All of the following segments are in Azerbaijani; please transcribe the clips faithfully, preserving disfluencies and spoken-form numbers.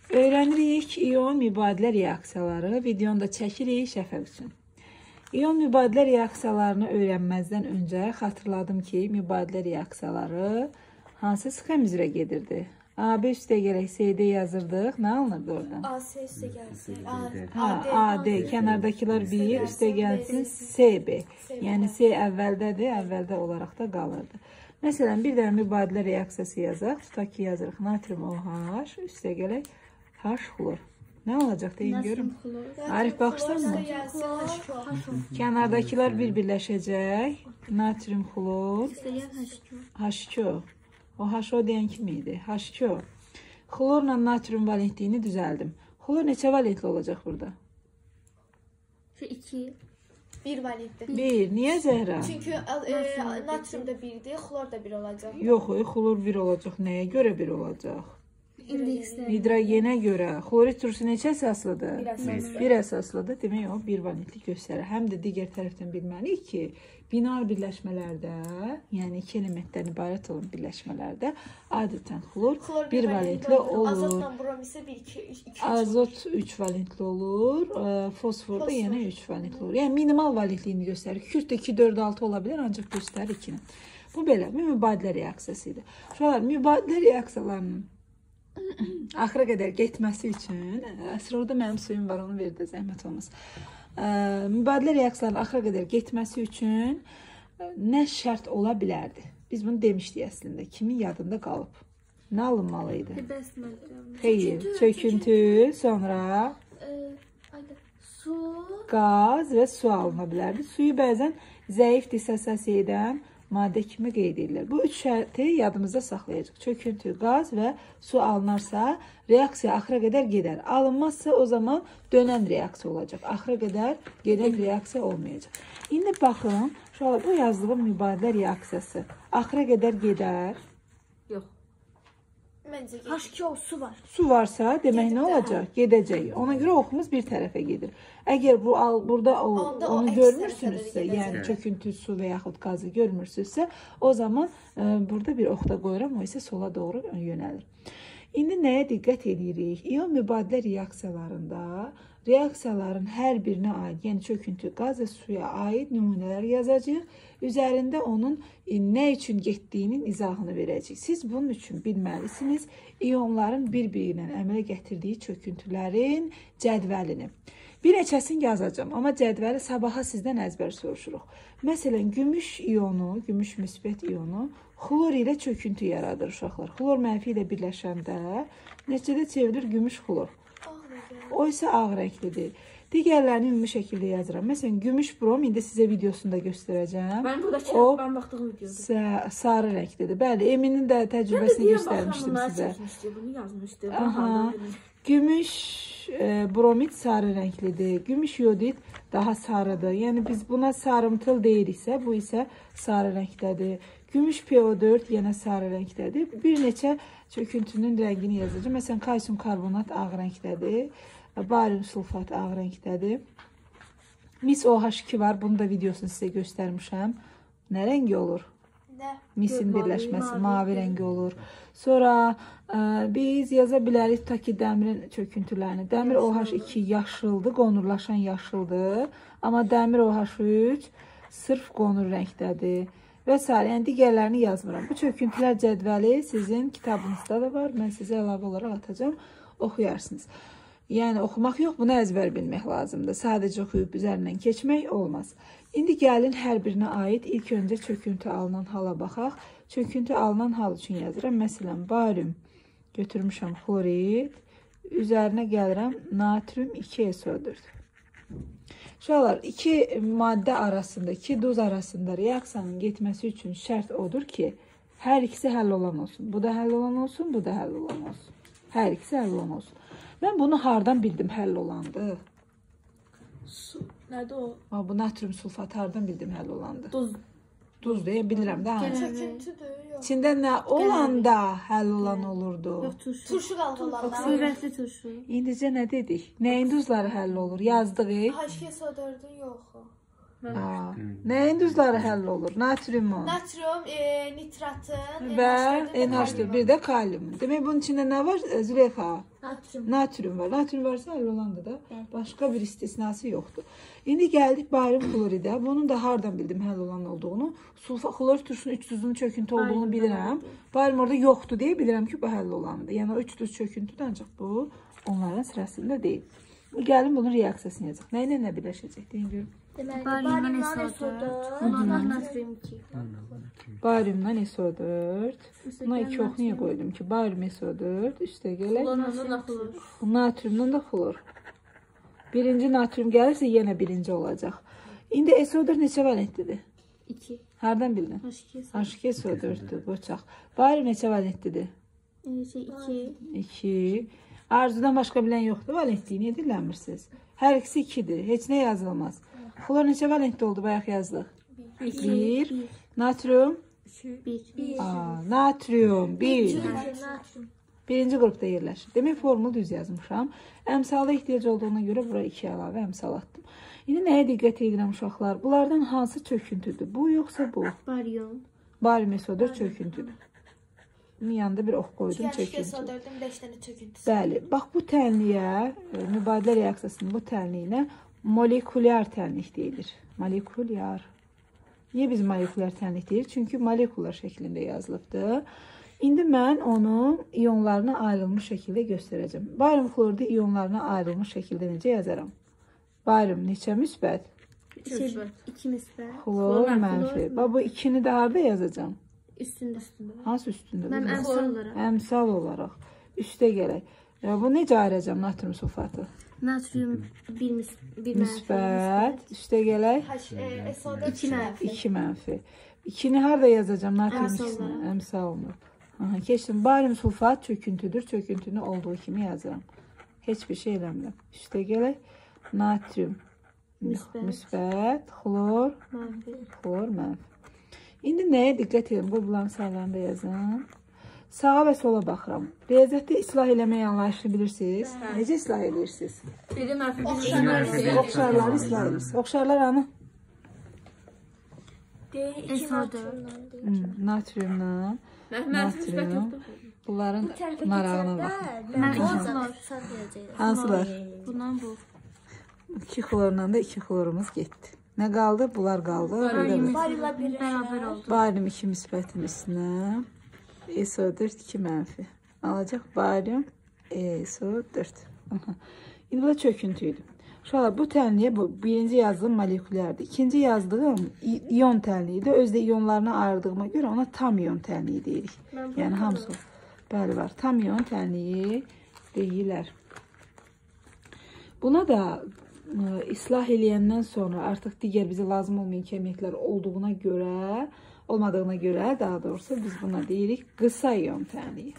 Öyrənirik iyon mübadilə reaksiyaları. Videonu da çəkirik şəfəq üçün. İyon mübadilə reaksiyalarını öyrənməzdən öncə xatırladım ki, mübadilə reaksiyaları hansı sxem üzrə gedirdi? A B üstə gələk S D yazırdıq. Nə alınırdı oradan? A S üstə gəlsin. Ha, A D. Kənardakılar bir, üstə gəlsin S B. Yəni S əvvəldədir, əvvəldə olaraq da qalırdı. Məsələn, bir dənə mübadilə reaksiyası yazaq. Tutaq ki, yazırıq natrium OH, üstə gələk H xlor. Nə olacaq deyin görüm. Arif baxsan mı? Kənardakılar bir birləşəcək. Natrium xlor. H iki O. O H O deyən kimi idi. H iki O. Xlorla natrium valentliyini düzəldim. Xlor neçə valentli olacaq burada? Şu iki. Bir valentli. Bir. Niyə Zəhra? Çünki e, natrium da birdir, xlor da bir olacaq. Yox, xlor bir olacaq. Nəyə görə bir olacaq? Hidrogenə görə xlorid turşu neçə əsaslıdır? Bir əsaslı. Bir əsaslıdır. Demək o bir valentlik göstərir. Həm də digər tərəfdən bilməliyik ki, binar birləşmələrdə, yəni iki elementdən ibarət olan birləşmələrdə adətən xlor bir valentli olur. Azotla brom isə bir, iki, üç. Azot üç valentli olur. Fosfor da yenə üç valentli olur. Yəni minimal valentliyini göstərir. Kürtdə iki, dörd, altı ola bilər, ancaq göstərir ikini. Bu belə bir mübadilə reaksiyası idi. Şuralar mübadilə reaksiyalarının axıra qədər getməsi üçün, əsr orada mənim suyum var, onu verdi, zəhmət olmaz. Mübadilə reaksiyaların axıra qədər getməsi üçün nə şərt ola bilərdi? Biz bunu demişdik əslində. Kimin yadında qalıb? Nə alınmalı idi? Xeyr, çöküntü, sonra su, qaz və su alına bilərdi. Suyu bəzən zəif dissosiasiya edən maddə kimi qeyd edilir. Bu üç şərti yadımızda saxlayacaq. Çöküntü, qaz və su alınarsa, reaksiya axıra qədər gedər. Alınmazsa, o zaman dönən reaksiya olacaq. Axıra qədər gedən reaksiya olmayacaq. İndi baxın, bu yazdığım mübadilə reaksiyası axıra qədər gedər. Yox. H iki O su var. Su varsa, demək nə olacaq? Gedəcək. Ona görə oxumuz bir tərəfə gedir. Əgər bu burada o, onu görmürsünüzsə, yəni çöküntü, su və yaxud qazı görmürsünüzsə, o zaman e, burada bir oxda qoyuram, o isə sola doğru yönəlir. İndi nəyə diqqət edirik? İyon mübadilə reaksiyalarında reaksiyaların hər birinə aid, yəni çöküntü, qaz və suya aid nümunələr yazacağıq. Üzərində onun nə üçün getdiyinin izahını verəcək. Siz bunun üçün bilməlisiniz iyonların bir-birinə əmələ gətirdiyi çöküntülərin cədvəlini. Bir neçəsini yazacağım, amma cədvəli sabaha sizdən əzbər soruşuruq. Məsələn, gümüş iyonu, gümüş müsbət iyonu xlor ilə çöküntü yaradır uşaqlar. Xlor mənfi ilə birləşəndə neçədə çevrilir gümüş xlor. O isə ağ rənglidir. Digərlərini ümumi şəkildə yazıram. Məsələn, gümüş brom, indi sizə videosunda göstərəcəm. Mən buradakı, mən baxdığım videoda. Sarı rənglidir. Bəli, Eminin də təcrübəsini göstərmişdim sizə. Bunu yazmışdım. Aha. Gümüş e, bromid sarı rənglidir. Gümüş yodid daha sarıdır. Yəni biz buna sarımtıl deyiriksə, bu isə sarı rəngdədir. Gümüş P O dörd yenə sarı rəngdədir. Bir neçə çöküntünün rəngini yazacağım. Məsələn, kalsium karbonat ağ rəngdədir. Barium sulfat ağ rəngdədir. Mis O H iki var. Bunu da videosunu sizə göstərmişəm. Nə rəngi olur? Nə? Misin birləşməsi mavi rəngi olur. Sonra ə, biz yaza bilərik tutaq ki, dəmirin çöküntülərini. Dəmir O H iki yaşıldır, qonurlaşan yaşıldır. Amma dəmir O H üç sırf qonur rəngdədir. Və s. Yəni digərlərini yazmıram. Bu çöküntülər cədvəli sizin kitabınızda da var. Mən sizə əlavə olaraq atacağım. Oxuyarsınız. Yəni oxumaq yox, bunu əzbər bilmək lazımdır. Sadəcə oxuyub üzərindən keçmək olmaz. İndi gəlin hər birinə aid ilk öncə çöküntü alınan hala baxaq. Çöküntü alınan hal üçün yazıram. Məsələn, barium götürmüşəm xlorid. Üzərinə gəlirəm natrium iki S O dörd. Şuralar, iki maddə arasında, iki duz arasında reaksiyanın getməsi üçün şərt odur ki, hər ikisi həll olan olsun. Bu da həll olan olsun, bu da həll olan olsun. Hər ikisi həll olan olsun. Mən bunu hardan bildim həll olandı? Su. Nədir o? Ha, bu natrium sulfat hardan bildim həll olandı? Duz. Duz deyə bilirəm də. Çöküntüdür, yox. İçində nə olanda həll olan olurdu? Yox, turşu. Turşu qaldı olanda. Sürətli turşu. İndicə nə dedik? Nəyin duzları həll olur? Yazdıq. H iki S O dördün yox. Aa, nəyin düzləri həll olur? Natriumun Natrium, e, nitratın, və N H dört, bir də kaliumun. Demək bunun içində nə var? E, Züleyxa? Natrium. Natrium var. Natrium varsa həll olandır da. Başqa bir istisnası yoxdur. İndi gəldik barium kloridə. Bunun da hardan bildim həll olan olduğunu. Sulfa xlor turşunun üç duzunun çöküntü olduğunu bilirəm. Barium orada yoxdur deyə bilirəm ki, bu həll olandır. Yəni o üç duz çöküntüdür, ancaq bu onların sırasında deyil. Gəlin bunun reaksiyasını yazaq. Nə ilə nə birləşəcək? Deyin görüm. Bariumdan S O dört, natrium iki. Bariumdan S O dört. Buna iki ox niyə qoydum ki? Barium S O dört, üstə gələk. Natriumdan da flor. Birinci natrium gəlirsə yenə birinci olacaq. İndi S O dört neçə valentlidir? iki. Hardan bildin? H iki S O dörtdür, qoçaq. Barium neçə valentlidir? iki. iki. Arzudan başqa bilən yoxdur, valentliyi niyə dinləmirsiniz? Hər ikisi ikidir, heç nə yazılmaz. Flor neçə valentli oldu, bayaq yazdıq? bir. Natrium? bir. Aa, natrium, bir. Birinci qrupda yerləşir. Demək, formulu düz yazmışam. Əmsala ehtiyac olduğuna görə bura iki əlavə əmsal atdım. İndi nəyə diqqət edirəm uşaqlar? Bunlardan hansı çöküntüdür? Bu yoxsa bu? Barium. Barium S O dört çöküntüdür. Bunun yanında bir ox qoydum, çöküntü. S O dördün beş dənə çöküntüsü. Bəli, bax bu tənliyə, mübadilə reaksiyasının bu tənliyinə molekulyar tənlik deyilir. Molekulyar. Niyə biz molekulyar tənlik deyilir? Çünki molekular şəklində yazılıbdır. İndi mən onu iyonlarına ayrılmış şəkildə göstərəcəm. Barium klorida iyonlarına ayrılmış şəkildə necə yazaram? Barium neçə müsbət? iki müsbət. Xlor mənfi. Bax bu ikini də harada yazacağam? Üstündə üstündə. Hansı üstündə? Mən əmsal olaraq. Əmsal olaraq. Üstə gələk. Ya, bu necə ayıracağım natrium sulfatı? Natrium bir müsbət. Üstə gələk. S O dört iki mənfi. iki mənfi. ikini harada yazacağım natrium ikisini? Əmsal olunur. Aha, keçdim. Barium sulfat çöküntüdür. Çöküntünün olduğu kimi yazıram. Heç bir şey eləmirəm. Üstə gələk. Natrium müsbət. Xlor mənfi. Xlor mənfi. İndi nəyə diqqət edim? Bu bunların saylarını da yazın. Sağa və sola baxıram. Riyaziyyatda islah eləməyi anlayışını bilirsiniz. Necə islah edirsiniz? Biri mənfi, biri oxşarları islah edirsiniz. Oxşarlar hanı? S O dört. Natriumla. Natrium. Bunların marağına baxın. Hansılar? Bundan bu. iki xlorla da iki xlorumuz getdi. Nə qaldı? Bunlar qaldı. Bariumla bərabər oldu. Barium iki müsbətin üstünə. S O dört iki mənfi. Alacaq barium S O dört. İndi bu da çöküntüydü. Uşaqlar bu tənliyə bu birinci yazdığım molekulyardır. İkinci yazdığım iyon tənliyidir. Özdə iyonlarına ayırdığıma görə ona tam iyon tənliyi deyirik. Yəni hamısı. Bəli var. Tam iyon tənliyi deyirlər. Buna da islah eləyəndən sonra artıq digər bizə lazım olmayan kəmiyyətlər olduğuna görə, olmadığına görə daha doğrusu biz buna deyirik qısa iyon tənliyi.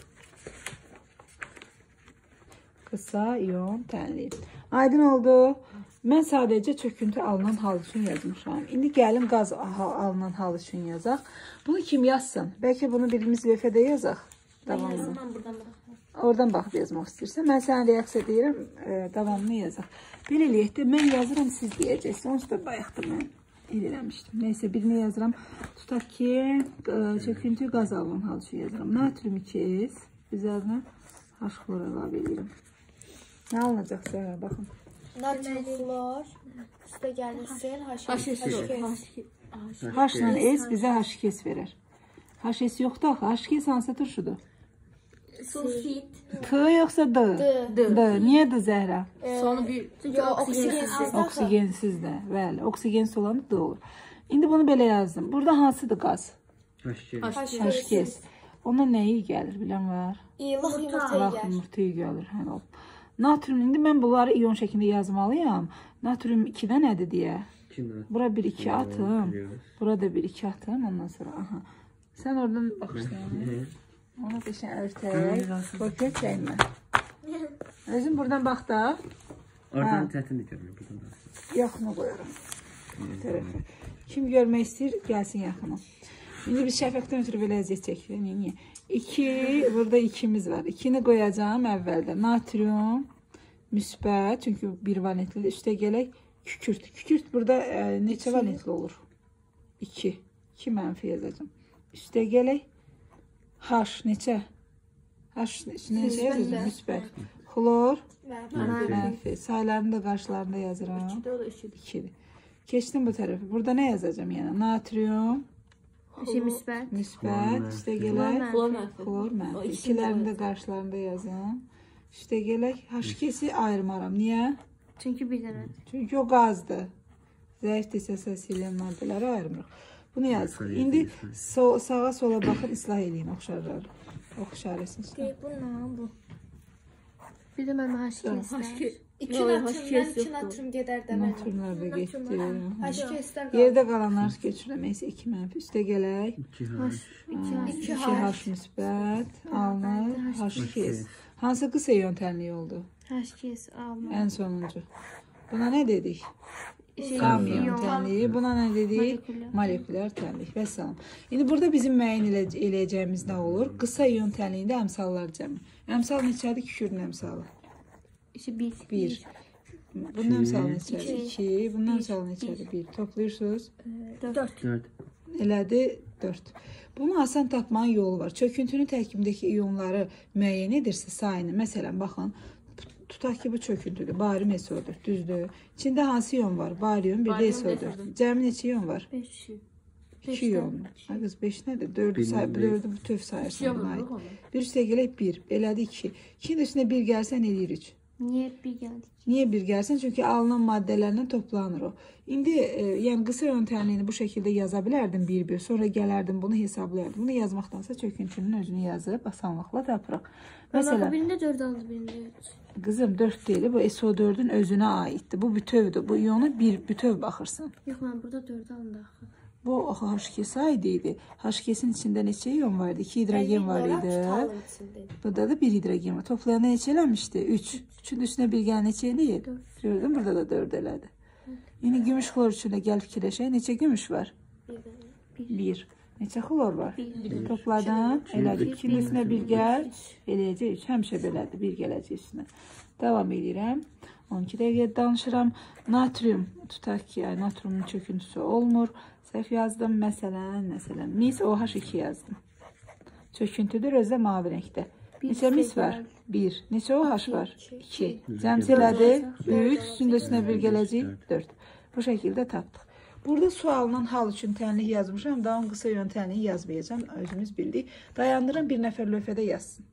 Qısa iyon tənliyi. Aydın oldu. Mən sadəcə çöküntü alınan hal üçün yazmışam. İndi gəlin qaz alınan hal üçün yazaq. Bunu kim yazsın? Bəlkə bunu birimiz lövhədə yazaq. Davamlı. Oradan baxıb yazmaq istəyirsən. Mən sənə reaksiya deyirəm, davamlı yazaq. Belə eləyək də, mən yazıram, siz deyəcəksiniz. Onsuz da bayaqda mən eləmişdim. Neysə, birini yazıram. Tutaq ki, çöküntü qaz alınan hal üçün yazıram. Natrium iki S, üzərinə H xlor əlavə edirəm. Nə alınacaq səhər, baxın. Natrium xlor, üstə gəlirsin, H iki S. H ilə S bizə H iki S verər. H S yoxdur axı, H iki S hansı turşudur? Sulfit. T yoxsa D? D. D. Niyə D Zəhra? Sonu bir, çünki oksigensiz. Oksigensiz də, bəli. Oksigensiz olanı D olur. İndi bunu belə yazdım. Burada hansıdır qaz? H iki S. Ona nəyi gəlir, bilən var? Laq yumurtayı gəlir. Natrium, indi mən bunları iyon şəklində yazmalıyam. Natrium ikidə nədir deyə? Bura bir iki atım. Burada bir iki atım. Ondan sonra, aha. Sən oradan baxırsan. Ona peşən örtək. Qoy çəkmə. Özüm buradan bax da. Oradan çətinlik görmür. Yaxına qoyuram. Kim görmək istəyir, gəlsin yaxına. İndi biz şəfəqdən ötürü belə əziyyət çəkirik. Niyə? iki, burada ikimiz var. ikini qoyacağım əvvəldə. Natrium müsbət, çünki bir valentlidir. Üstə gələk Kükürt. Kükürt burada e, neçə valentli olur? iki. iki mənfi yazacağım. Üstə gələk. H neçə? H neçə yazacağım? Müsbət. Xlor mənfi. Saylarını da qarşılarında yazıram. ikidir. Keçdim bu tərəfə. Burada nə yazacağım yəni? Natrium Şey müsbət. müsbət. Üstə gələk. Xlor mənfi. İkilərini də qarşılarında yazın. Üstə gələk. H iki-si ayırmaram. Niyə? Çünki bir dənə. Çünki o qazdır. Zəif desosiasilen maddələri ayırmırıq. Bunu yazıq. İndi so sağa sola baxın, islah eləyin oxşarları. Oxşarəsini. Bu nə bu? Bir də mənim H iki istər. İki natrumdan iki natrum gedər də mənim. Natrumlar da getdi. H iki istər. Yerdə qalanları köçürəm. Nəysə iki mənfi. Üstə gələk. iki iki H müsbət. Alınır. H iki. Hansı qısa yöntəmli oldu? H iki alma. Ən sonuncu. Buna nə dedik? Şey, Tam yöntəmliyi. Buna nə dedik? Molekülər tənlik. Və salam. İndi burada bizim müəyyən elə eləyəcəyimiz nə olur? Qısa yöntəmliyində əmsallar cəmi. Əmsal neçədir? Kükürdün əmsalı. İşte bir. bir. Bunun əmsalı neçədir? iki. Bunun əmsalı neçədir? bir. Toplayırsınız. dörd. dörd. Elədi dörd. Bunu asan tapmanın yolu var. Çöküntünün tərkibindəki iyonları müəyyən edirsə sayını. Məsələn, baxın. Tutaq ki, bu çöküntüdür. Barium S O dörd. Düzdür. İçində hansı iyon var? Barium, bir də S O dörd. Cəmi neçə iyon var? beş. iki iyon. Ay qız, beş nədir? dördü say, dördü bütöv sayırsan buna aid. Bir üstə gələk bir. Belədir iki. ikinin üstünə bir gəlsən eləyir üç. Niye bir geldik? Niyə bir gəlsən? Çünki alınan maddələrlə toplanır o. İndi e, yəni qısa yöntəmliyini bu şəkildə yaza bilərdim bir-bir. Sonra gələrdim bunu hesablayardım. Bunu yazmaqdansa çöküntünün özünü yazıb asanlıqla tapırıq. Mesela birində dörd aldı, birində üç. Qızım dörd deyil. Bu S O dördün özünə aiddir. Bu bütövdür. Bu iyonu bir bütöv baxırsan. Yox, mən burada dörd alındı axı. Bu H iki saydı idi. H iki'nin içində neçə iyon vardı? iki hidrogen var idi. Burada da bir hidrogen var. Toplayanda neçə eləmişdi? üç. üçün üstünə bir gəl neçə eləyir? Gördün, burada da dörd elədi. İndi gümüş xlor üçün də gəl fikirləşək. Neçə gümüş var? bir. Neçə xlor var? bir. Topladan elədi. ikinin üstünə bir gəl eləyəcək. üç. Həmişə belədir. bir gələcək üstünə. Davam edirəm. on iki dəqiqə danışıram. Natrium. Tutaq ki, yəni, natriumun çöküntüsü olmur. Səhv yazdım. Məsələn, məsələn. Mis O H iki yazdım. Çöküntüdür, özdə mavi rəngdə. Neçə mis var? bir. Neçə O H var? iki. Cəmsi elədi. üç. Üstündə üstünə bir gələcək. dörd. Bu şəkildə tapdıq. Burada sualının hal üçün tənlik yazmışam. Daha qısa yöntəmliyi yazmayacağım. Özümüz bildik. Dayandırın, bir nəfər lövhədə yazsın.